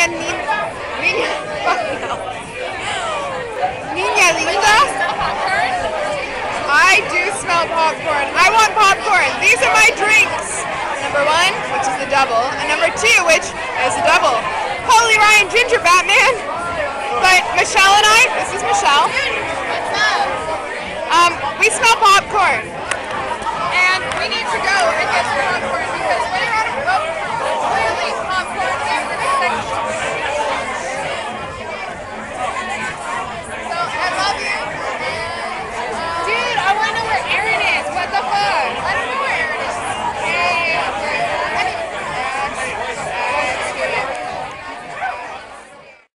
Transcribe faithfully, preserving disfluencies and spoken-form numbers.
minha, ninha, minha linda. I do smell popcorn. I want popcorn. These are my drinks. Number one, which is the double, and number two, which is the double. Holy Ryan Ginger Batman. But Michelle and I, this is Michelle. Um, we smell pop.